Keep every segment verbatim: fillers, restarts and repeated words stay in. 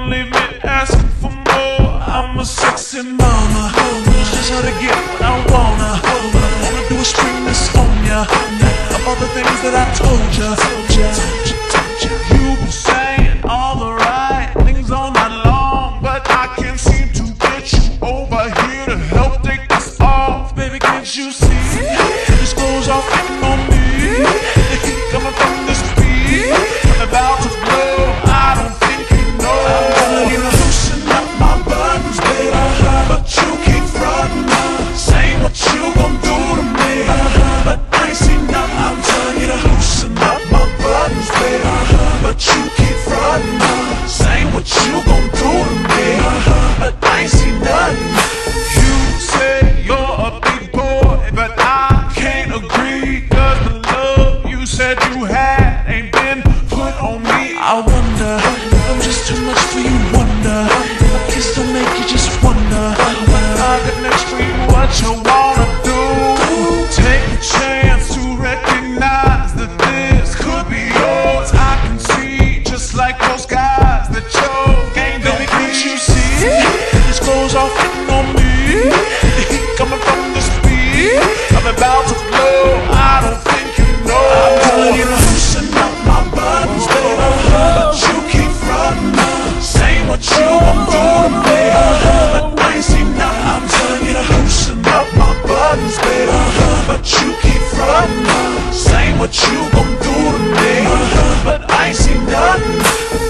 Don't leave me asking for more. I'm a sexy mama. Just how to get what I wanna. What I wanna do is spring this on ya. Of all the things that I told ya. You've been saying all the right things all night long, but I can't seem to get you over here to help take this off. Baby, can't you see? This goes off on me. The heat coming from this beat. I'm about to blow. I don't think you know. I'm gonna get loosen up my buttons, baby, but you keep frontin'. Saying what you gon' do to me, but I ain't seen nothing. I'm telling you to loosen up my buttons, baby, but you keep frontin'. Saying what you gon' do to me, but I ain't seen nothing. You say you're a big boy, but I can't agree, 'cause the love you said you had ain't been put on me. I wonder if I'm just too much for you, wonder if I kiss don't make you just wonder. I got next for you, what you wanna do? Take a chance to recognize that this could be yours. I can see, just like those guys, that your game don't. Baby, can't you see? This goes off hitting on me. The heat coming from the speed. I'm about to blow. I don't think you know. I'm telling you to loosen up my buttons, baby, but you keep frontin'. Saying what you gon' do to me, but I ain't seen nothing. I'm telling you to loosen up my buttons, baby, but you keep frontin'. Saying what you gon' do to me, but I ain't seen nothing.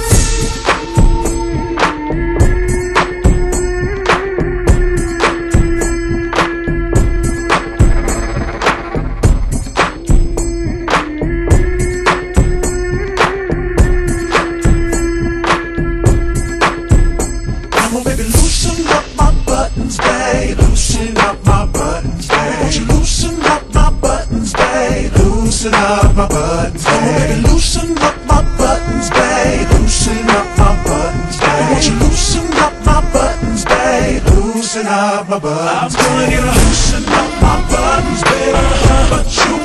Loosen up my buttons, babe. Loosen up my buttons, babe. Won't you loosen up my buttons, babe? Loosen up my buttons, babe. Loosen up my buttons, babe. Loosen up my buttons, babe. Won't you loosen up my buttons, babe? Loosen up my buttons. I'm telling you to loosen up my buttons, babe, but you